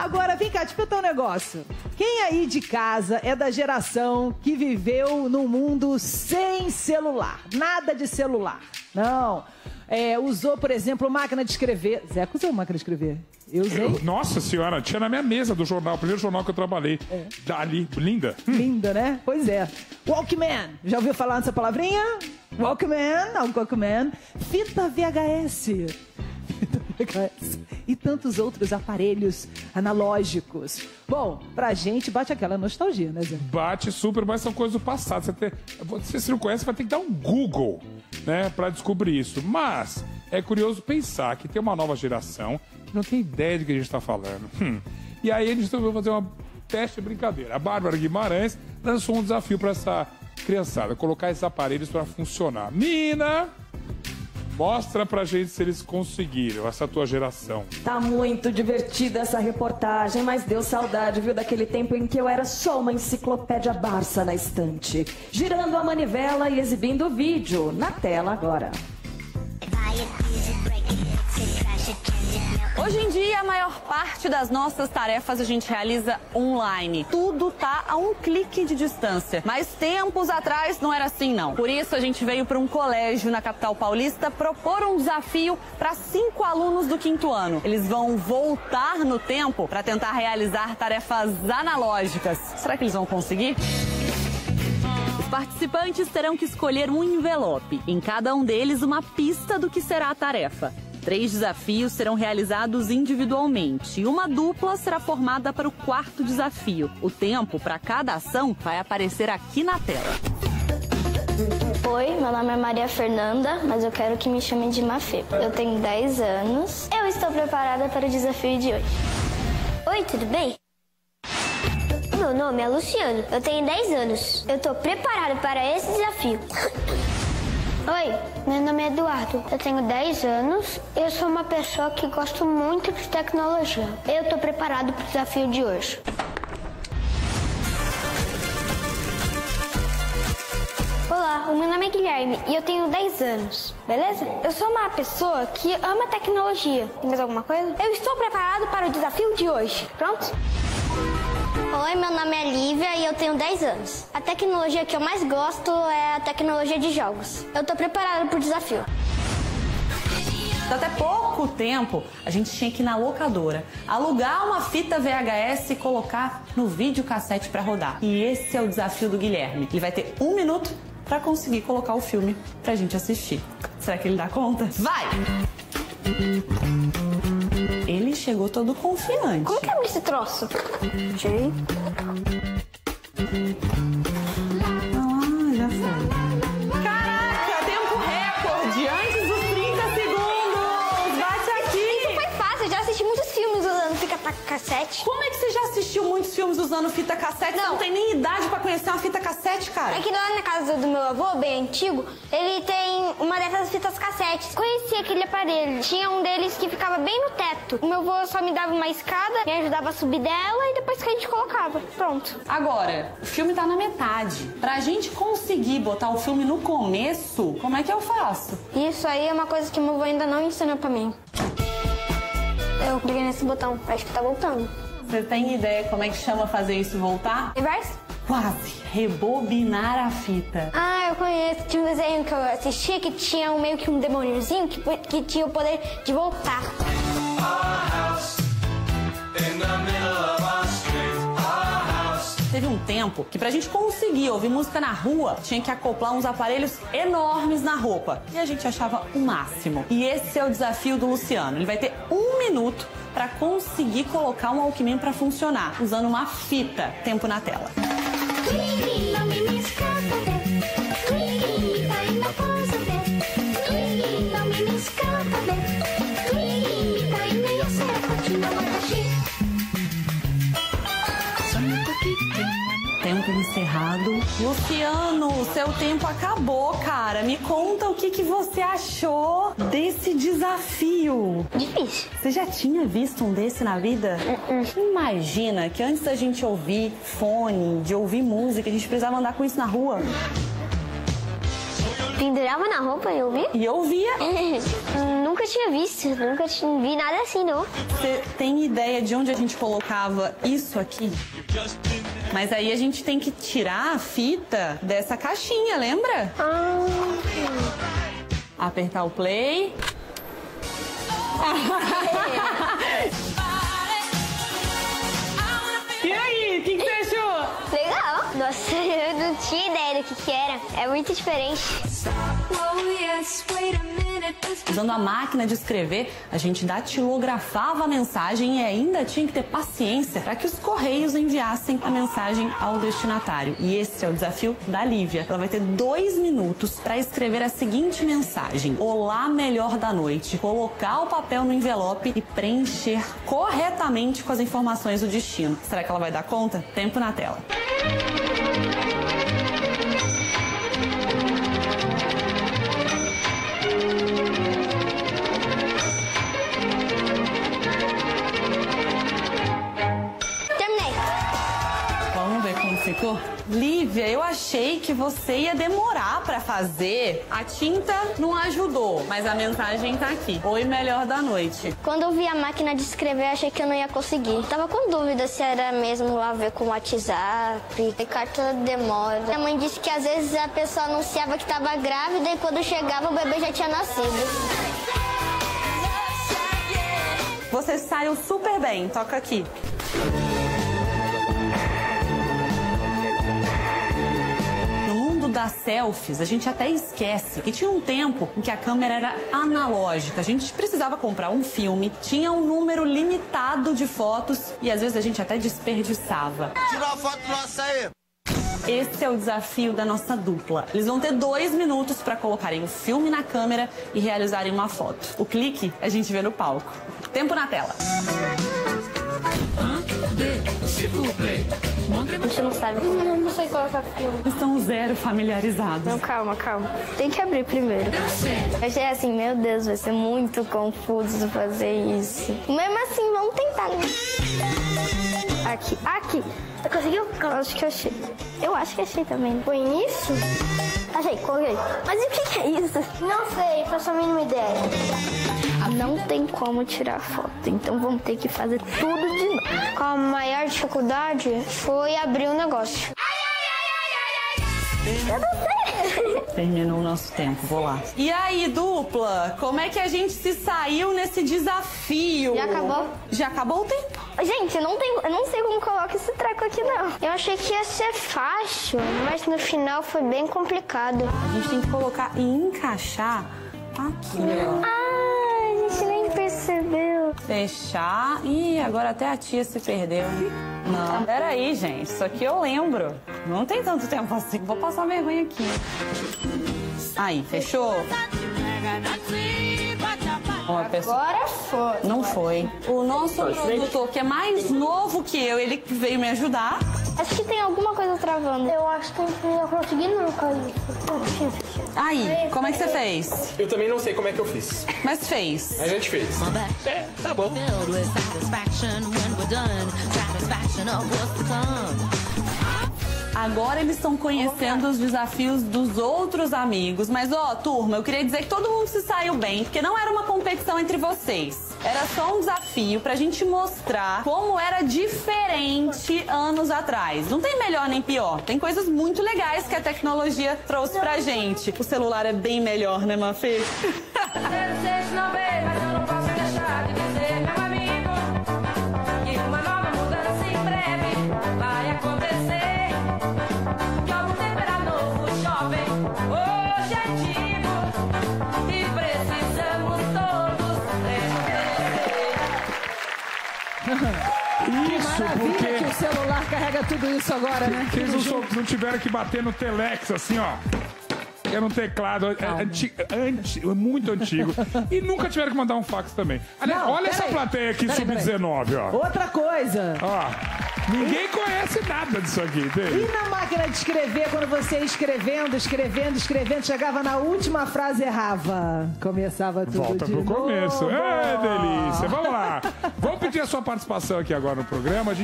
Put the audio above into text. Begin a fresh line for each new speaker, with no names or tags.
Agora, vem cá, deixa eu perguntar um negócio. Quem aí de casa é da geração que viveu num mundo sem celular? Nada de celular. Não. Usou, por exemplo, máquina de escrever. Zeca usou máquina de escrever? Eu usei.
Nossa senhora, tinha na minha mesa do jornal, o primeiro jornal que eu trabalhei. Dali, linda.
Linda, né? Pois é. Walkman. Já ouviu falar nessa palavrinha? Walkman. Fita VHS. E tantos outros aparelhos analógicos. Bom, pra gente bate aquela nostalgia, né, Zé?
Bate super, mas são coisas do passado. Se você não conhece, vai ter que dar um Google, né, pra descobrir isso. Mas é curioso pensar que tem uma nova geração que não tem ideia de que a gente tá falando. E aí eles resolveram fazer uma teste de brincadeira. A Bárbara Guimarães lançou um desafio pra essa criançada, colocar esses aparelhos pra funcionar. Mina, mostra pra gente se eles conseguiram, essa tua geração.
Tá muito divertida essa reportagem, mas deu saudade, viu, daquele tempo em que eu era só uma enciclopédia Barça na estante, girando a manivela e exibindo o vídeo na tela agora.
Hoje em dia, a maior parte das nossas tarefas a gente realiza online. Tudo tá a um clique de distância. Mas tempos atrás não era assim, não. Por isso, a gente veio para um colégio na capital paulista propor um desafio para 5 alunos do 5º ano. Eles vão voltar no tempo para tentar realizar tarefas analógicas. Será que eles vão conseguir? Os participantes terão que escolher um envelope. Em cada um deles, uma pista do que será a tarefa. 3 desafios serão realizados individualmente e uma dupla será formada para o 4º desafio. O tempo para cada ação vai aparecer aqui na tela.
Oi, meu nome é Maria Fernanda, mas eu quero que me chamem de Mafê. Eu tenho 10 anos. Eu estou preparada para o desafio de hoje. Oi, tudo bem? Meu nome é Luciano, eu tenho 10 anos. Eu estou preparada para esse desafio. Oi, meu nome é Eduardo, eu tenho 10 anos. Eu sou uma pessoa que gosta muito de tecnologia. Eu estou preparado para o desafio de hoje. Olá, o meu nome é Guilherme e eu tenho 10 anos, beleza? Eu sou uma pessoa que ama tecnologia. Tem mais alguma coisa? Eu estou preparado para o desafio de hoje. Pronto? Oi, meu nome é Lívia e eu tenho 10 anos. A tecnologia que eu mais gosto é a tecnologia de jogos. Eu tô preparada pro desafio.
Até pouco tempo, a gente tinha que ir na locadora, alugar uma fita VHS e colocar no videocassete para rodar. E esse é o desafio do Guilherme. Ele vai ter 1 minuto para conseguir colocar o filme pra gente assistir. Será que ele dá conta? Vai! Ele chegou todo confiante.
Como que abre esse troço? Jay.
Já foi. Caraca, tempo recorde! Antes dos 30 segundos! Bate aqui!
Isso foi fácil, eu já assisti muitos filmes usando fita cassete.
Como é que você já assistiu muitos filmes usando fita cassete? Você não tem nem idade pra conhecer uma fita cassete, cara.
É que lá na casa do meu avô, bem antigo, ele tem uma dessas fitas cassetes. Conheci aquele aparelho. Tinha um deles que ficava bem no teto. O meu avô só me dava uma escada, me ajudava a subir dela e depois que a gente colocava. Pronto.
Agora, o filme tá na metade. Pra gente conseguir botar o filme no começo, como é que eu faço?
Isso aí é uma coisa que meu avô ainda não ensinou pra mim. Eu cliquei nesse botão, acho que tá voltando.
Você tem ideia como é que chama fazer isso voltar?
Reverse?
Quase. Rebobinar a fita.
Ah, eu conheço. Tinha um desenho que eu assisti que tinha meio que um demôniozinho que tinha o poder de voltar.
Teve um tempo que pra gente conseguir ouvir música na rua, tinha que acoplar uns aparelhos enormes na roupa. E a gente achava o máximo. E esse é o desafio do Luciano. Ele vai ter 1 minuto pra conseguir colocar um Walkman pra funcionar, usando uma fita. Tempo na tela. Tempo encerrado. Luciano, seu tempo acabou, cara. Me conta o que você achou desse desafio.
Difícil.
Você já tinha visto um desse na vida? Imagina que antes da gente ouvir fone, de ouvir música, a gente precisava andar com isso na rua.
Pendurava na roupa, eu vi?
E eu via.
Nunca tinha visto, nunca vi nada assim, não.
Você tem ideia de onde a gente colocava isso aqui? Mas aí a gente tem que tirar a fita dessa caixinha, lembra? Apertar o play. E aí, o que você achou?
Legal. Nossa, eu não tinha ideia do que era. É muito diferente.
Usando a máquina de escrever, a gente datilografava a mensagem e ainda tinha que ter paciência para que os correios enviassem a mensagem ao destinatário. E esse é o desafio da Lívia. Ela vai ter 2 minutos para escrever a seguinte mensagem: Olá, melhor da noite. Colocar o papel no envelope e preencher corretamente com as informações do destino. Será que ela vai dar conta? Tempo na tela. Ficou? Lívia, eu achei que você ia demorar pra fazer. A tinta não ajudou, mas a mensagem tá aqui. Oi, melhor da noite.
Quando eu vi a máquina de escrever, achei que eu não ia conseguir. Tava com dúvida se era mesmo a ver com o WhatsApp, e carta demora. Minha mãe disse que às vezes a pessoa anunciava que tava grávida e quando chegava o bebê já tinha nascido.
Você saiu super bem, toca aqui. Das selfies, a gente até esquece que tinha um tempo em que a câmera era analógica. A gente precisava comprar um filme, tinha um número limitado de fotos e às vezes a gente até desperdiçava.
Tira uma foto nossa aí.
Esse é o desafio da nossa dupla. Eles vão ter 2 minutos para colocarem o filme na câmera e realizarem uma foto. O clique a gente vê no palco. Tempo na tela.
A gente não sabe. Não sei colocar filme.
Estão 0 familiarizados.
Não, calma. Tem que abrir primeiro. Eu achei assim, meu Deus, vai ser muito confuso fazer isso. Mesmo assim, vamos tentar, né? Aqui. Você conseguiu? Acho que eu achei. Eu acho que achei também. Foi nisso? Achei, coloquei. Mas e o que é isso? Não sei, faço a mínima ideia. Não tem como tirar foto, então vamos ter que fazer tudo de novo. A maior dificuldade foi abrir o negócio. Eu não sei.
Terminou o nosso tempo, vou lá. E aí, dupla, como é que a gente se saiu nesse desafio?
Já acabou?
Já acabou o tempo.
Gente, eu não sei como coloca esse treco aqui, não. Eu achei que ia ser fácil, mas no final foi bem complicado.
A gente tem que colocar e encaixar aqui, ó.
A gente nem percebeu.
Fechar. Ih, agora até a tia se perdeu. Não, peraí, gente. Isso aqui eu lembro. Não tem tanto tempo assim. Vou passar vergonha aqui. Aí, fechou? Uma pessoa...
Agora foi.
Não foi. O nosso produtor, que é mais novo que eu, ele veio me ajudar.
Acho que tem alguma coisa travando. Eu acho que a gente não ia conseguir nunca isso.
Aí, como é que você fez?
Eu também não sei como é que eu fiz.
Mas fez.
A gente fez. Tá bom.
Agora eles estão conhecendo os desafios dos outros amigos. Mas, ó, turma, eu queria dizer que todo mundo se saiu bem, porque não era uma competição entre vocês. Era só um desafio pra gente mostrar como era diferente anos atrás. Não tem melhor nem pior. Tem coisas muito legais que a tecnologia trouxe pra gente. O celular é bem melhor, né, Mafê?
Que maravilha que o celular carrega tudo isso agora, né?
Que eles não tiveram que bater no telex, assim, ó. Que era um teclado muito antigo. E nunca tiveram que mandar um fax também. Aliás,
Não,
olha essa
peraí.
plateia aqui, sub-19, ó.
Outra coisa.
Ó, ninguém conhece nada disso aqui,
E
entende?
na máquina de escrever, quando você ia escrevendo, chegava na última frase e errava. Começava tudo
Volta
de
pro
novo.
começo. É delícia. Vamos lá. Vamos pedir a sua participação aqui agora no programa.